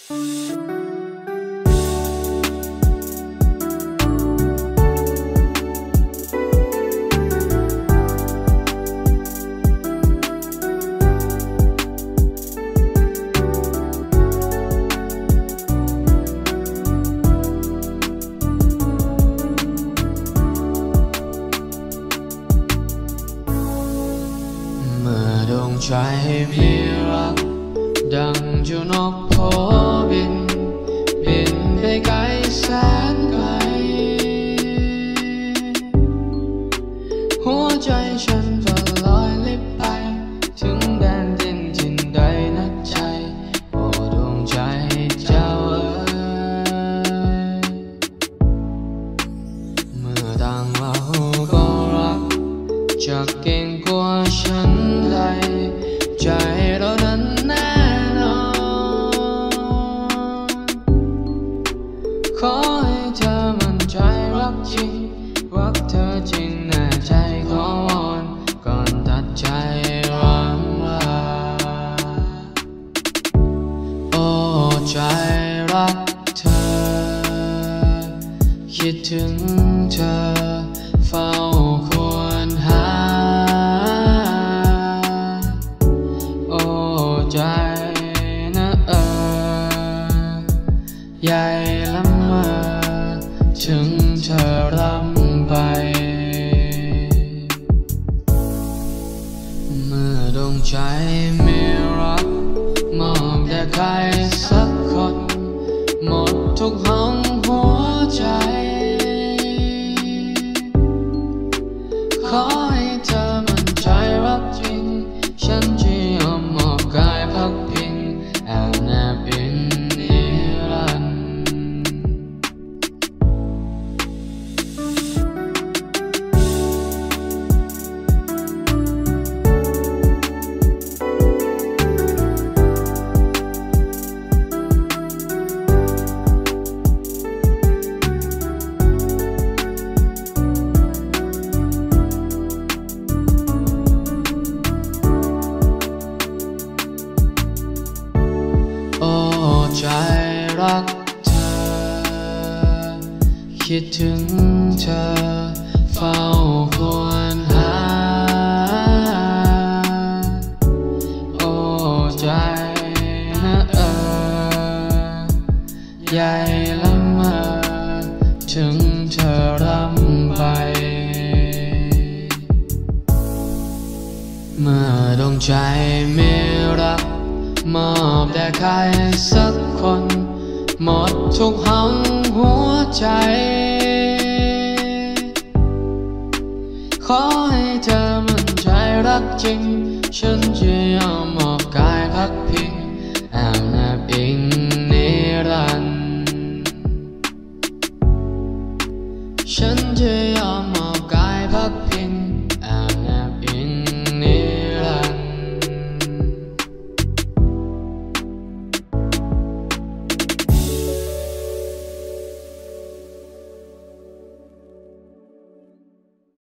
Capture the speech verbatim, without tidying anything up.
ดวงใจมีรักดังเจ้านกโผบินบินไปไกลแสนไกลหัวใจฉันก็ลอยลิบไปถึงแดนดินที่ใดนัดใจโอ้ดวงใจเจ้าเอ๋ยเมื่อต่างเราก็รักจะเก่งกว่าฉันใดใจเรานั้นแน่นอนขอให้เธอมั่นใจรักจริงรักเธอจริงแน่ใจขอวอนก่อนตัดใจร้างราโอ้ใจรักเธอคิดถึงเธอเฝ้าควรหาโอ้ใจนะเออใหญ่ละเมอถึงเธอรำไปเมื่อดวงใจมีรักมอบแด่ใครสักคนหมดทุกห้องหัวใจขอให้เธอมั่นใจรักจริงฉันจะยอมมอบกายพักพิงแอบแนบอิงนิรันดร์โอ้ใจรักเธอคิดถึงเธอเฝ้าควรหาโอ้ใจนะเออใหญ่ละเมอถึงเธอรำไปเมื่อดวงใจมีรักมอบแด่ใครสักคนหมดทุกห้องหัวใจขอให้เธอมั่นใจรักจริงฉันจะยอมมอบกายพักพิงแอบแนบอิงนิรันดร์ฉันจะ